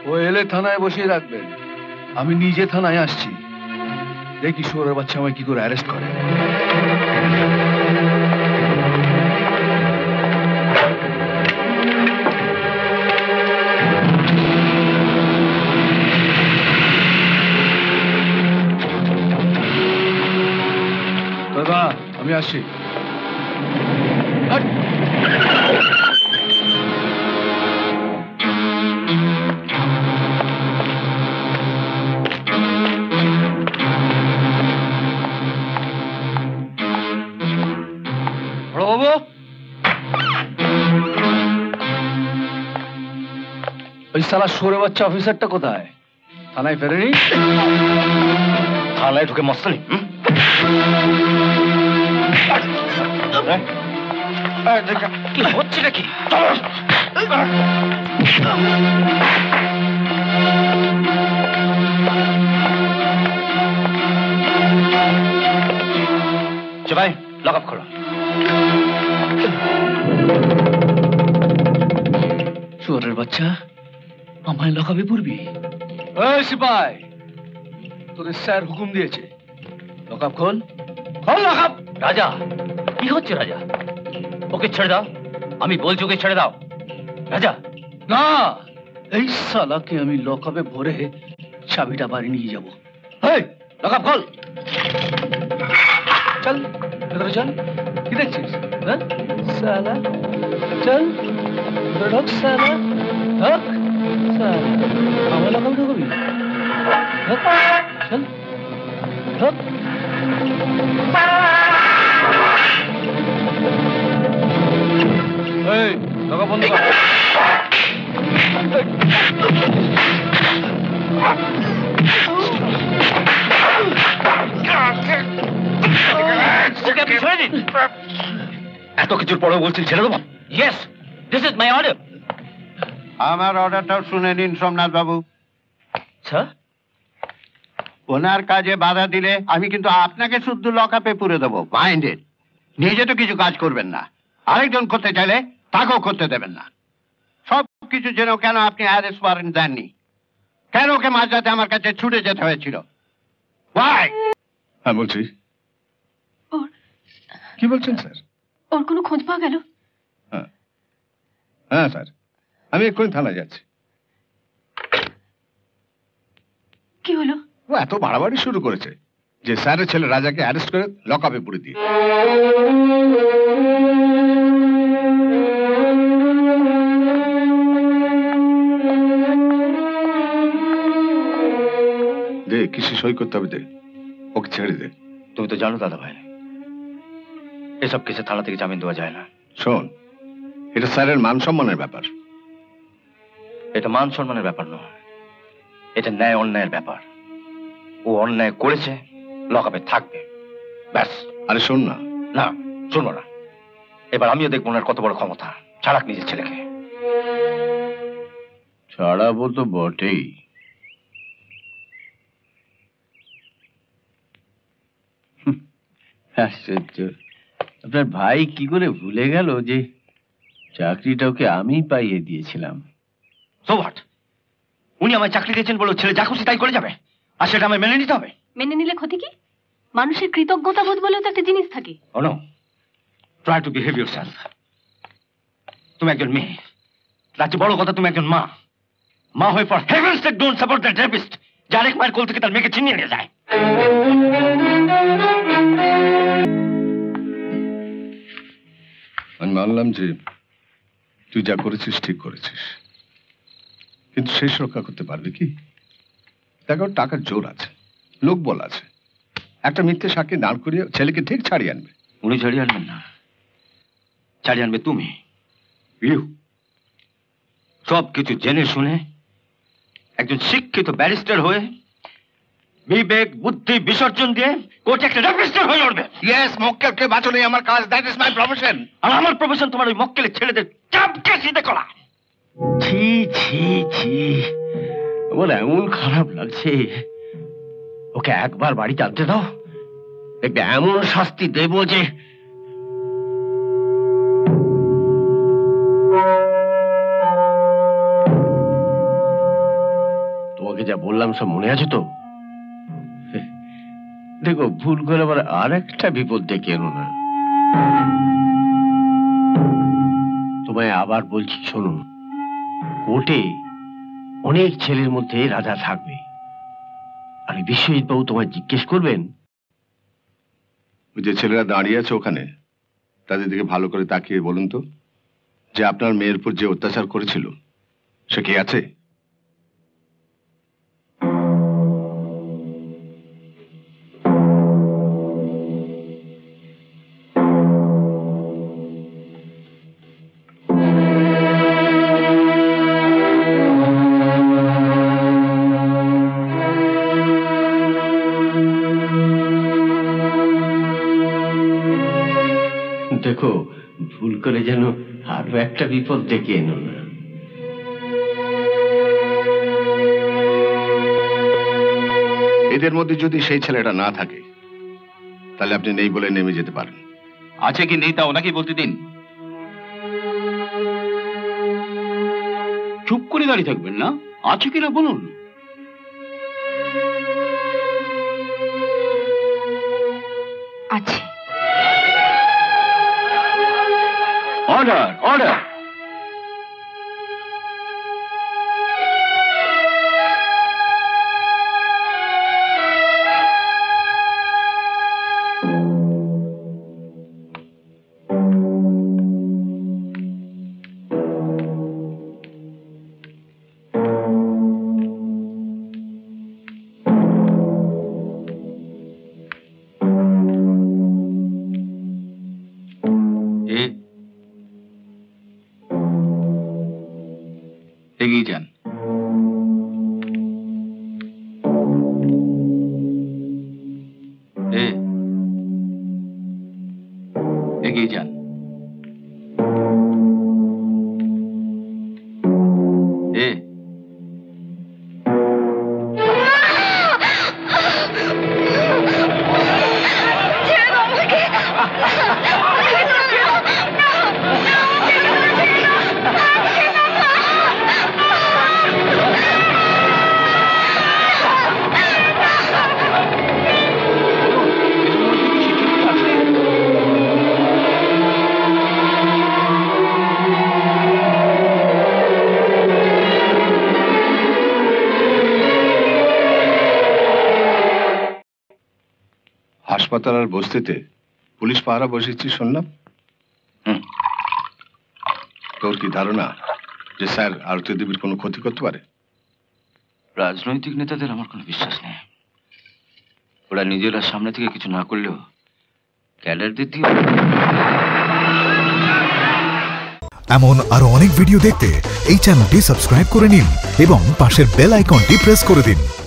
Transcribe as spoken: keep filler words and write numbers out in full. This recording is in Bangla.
ও এলে থানায় বসিয়ে রাখবেন, আমি নিজে থানায় আসছি। দেখি শুয়োরের বাচ্চা আমায় কি করে অ্যারেস্ট করে। দাদা আমি আসছি। বড়বাবু, ওই শালা শুয়োরের বাচ্চা অফিসারটা কোথায়? থানায় ফেরেনি? থানায় ঢুকে মস্তানি? কি হচ্ছে নাকি? ভাই লক আপ করো। শুয়োরের বাচ্চা আমায় লকাবে পড়বি? এই সিপাই, তোর স্যার হুকুম দিয়েছে, লকআপ খোল। খোল লকআপ। রাজা কি হচ্ছে? রাজা ওকে ছেড়ে দাও, আমি বলছি ওকে ছেড়ে দাও। রাজা না, এই শালাকে আমি লকআপে ভরে চাবিটা বাড়ি নিয়ে যাবো। এই লকআপ খোল। চল ভেতরে চল। কি দেখছিস? হ্যাঁ শালা, চল ভেতরে ঢোক। শালা ঢোক। শালা আমার লকআপে ঢুকবি? ঢোক, চল ঢোক। এই লকআপ বন্ধ কর। এত কিছুর পরেও বলছেন ছেড়ে দেবো? Yes, this is my order. আমার অর্ডারটাও শুনে নিন সোমনাথ বাবু। স্যার, ওনার কাজে বাধা দিলে আমি কিন্তু আপনাকে শুদ্ধ লকআপে পুরে দেবো। মাইন্ডেড। নিজে তো কিছু কাজ করবেন না, আরেকজন করতে চাইলে তাকেও করতে দেবেন না। সব কিছু যেন কেন আপনি অ্যারেস্ট ওয়ারেন্ট দেননি? কেন ওকে মাঝরাতে আমার কাছে ছুটে যেতে হয়েছিল? Why? হ্যাঁ বলছি। কি বলছেন স্যার? ওর কোনো খোঁজ পাওয়া গেল? হ্যাঁ হ্যাঁ স্যার, আমি এক্ষুনি থানায় যাচ্ছি। কি হলো? ও এত বাড়াবাড়ি শুরু করেছে যে স্যারের ছেলে রাজাকে অ্যারেস্ট করে লকআপে পুরে দিয়ে। দে, কিসে সই করতে হবে দে, ওকে ছেড়ে দে। তুমি তো জানো দাদা ভাই, এসব কিছু থানা থেকে জামিন দেওয়া যায় না। শোন, এটা স্যারের মান সম্মানের ব্যাপার। এটা মান সম্মানের ব্যাপার নয়, এটা ন্যায় অন্যায়ের ব্যাপার। ও অন্যায় করেছে, লকআপে থাকবে, ব্যাস। আরে শোন না। না, শুনবো না। এবার আমিও দেখবো ওনার কত বড় ক্ষমতা। ছাড়াক নিজের ছেলেকে। ছাড়াবো তো বটেই। আশ্চর্য, আপনার ভাই কি করে ভুলে গেল যে চাকরিটা ওকে আমি পাইয়ে দিয়েছিলাম। So what? উনি আমায় চাকরি দিয়েছেন বলে ছেলে যা খুশি তাই করে যাবে, আর সেটা আমায় মেনে নিতে হবে? মেনে নিলে ক্ষতি কি? মানুষের কৃতজ্ঞতা বোধ বলেও তো একটা জিনিস থাকে। Oh no, try to behave yourself. তুমি একজন মেয়ে, তার চেয়ে বড় কথা তুমি একজন মা। মা হয়ে for heaven's sake don't support that rapist, যে আরেক মায়ের কোল থেকে তার মেয়েকে ছিনিয়ে নিয়ে যায়। আমি মানলাম যে তুই যা করেছিস ঠিক করেছিস, কিন্তু শেষ রক্ষা করতে পারবি কি? দেখো, টাকার জোর আছে, লোক বল আছে, একটা মিথ্যে সাক্ষী দাঁড় করিয়ে ছেলেকে ঠিক ছাড়িয়ে আনবে। উনি ছাড়িয়ে আনবেন না, ছাড়িয়ে আনবে তুমি। ইউ সব কিছু জেনে শুনে একজন শিক্ষিত ব্যারিস্টার হয়ে বিবেক বুদ্ধি বিসর্জন দিয়ে কোর্টে একটা রেপিস্টার হয়ে লড়বে। ইয়েস, মক্কেলকে বাঁচানোই আমার কাজ, দ্যাট ইজ মাই প্রফেশন। আর আমার প্রফেশন তোমার ওই মক্কেলের ছেলেদের চাপকে সিধে করা। ছি ছি ছি, আমার এমন খারাপ লাগছে। ওকে একবার বাড়ি জানতে দাও, দেখবে এমন শাস্তি দেব যে। তোমাকে যা বললাম সব মনে আছে তো? দেখো, ভুল করে আবার আর একটা বিপদ ডেকে এনো না। তোমায় আবার বলছি, শোনো, কোর্টে অনেক ছেলের মধ্যে রাজা থাকবে, আর বিশ্বজিৎ বাবু তোমায় জিজ্ঞেস করবেন। ওই যে ছেলেরা দাঁড়িয়ে আছে ওখানে, তাদের দিকে ভালো করে তাকিয়ে বলুন তো, যে আপনার মেয়ের উপর যে অত্যাচার করেছিল সে কে আছে? দেখো, ভুল করে যেন আরো একটা বিপদ ডেকে এনো না। এদের মধ্যে যদি সেই ছেলেটা না থাকে, তাহলে আপনি নেই বলে নেমে যেতে পারেন। আছে কি নেই তা ওনাকে বলতে দিন। চুপ করে দাঁড়িয়ে থাকবেন না, আছে কিনা বলুন। আছে। Order, order. এগিয়ে যান। এ এগিয়ে যান। এ হাসপাতাল আর বস্তিতে পুলিশ পাহারা বসেছি শুনলাম। তোর কি ধারণা যে স্যার আরতি দেবীর কোনো ক্ষতি করতে পারে? রাজনৈতিক নেতাদের আমার কোনো বিশ্বাস নেই। ওরা নিজেরা সামনে থেকে কিছু না করলেও ক্যাডারদের দিয়ে। এমন আরো অনেক ভিডিও দেখতে এই চ্যানেলটি সাবস্ক্রাইব করে নিন এবং পাশের বেল আইকনটি প্রেস করে দিন।